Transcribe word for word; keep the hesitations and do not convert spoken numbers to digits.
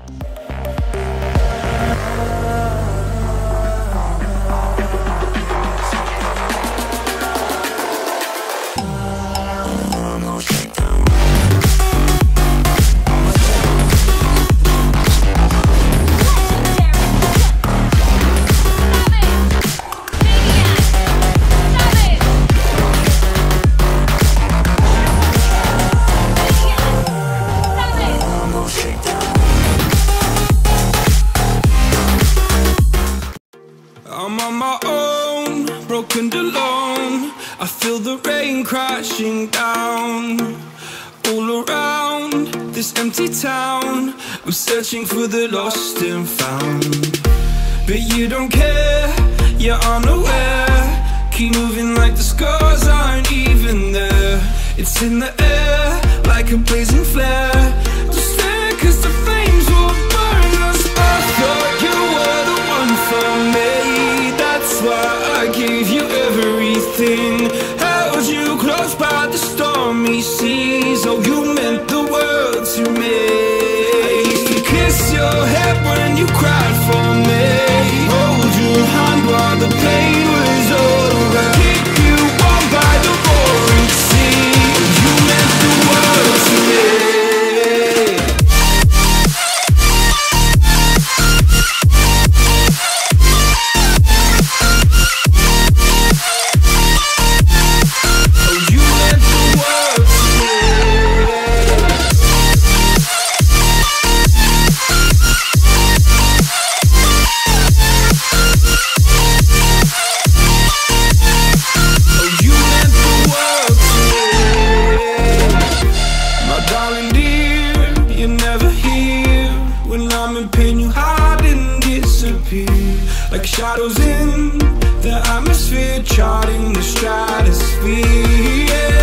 I'm on my own, broken alone. I feel the rain crashing down all around this empty town. I'm searching for the lost and found, but you don't care, you're unaware. Keep moving like the scars aren't even there. It's in the air like a blazing flare. Just stare, cause the flames will burn us. I thought you were the one for me, that's why I gave you everything. Held you close by the stormy seas. Oh, you meant the world to me. I used to kiss your head when you cried for me, hold your hand while the pain was over, keep you warm by the roaring sea. You meant the world to me. Like shadows in the atmosphere, charting the stratosphere, yeah.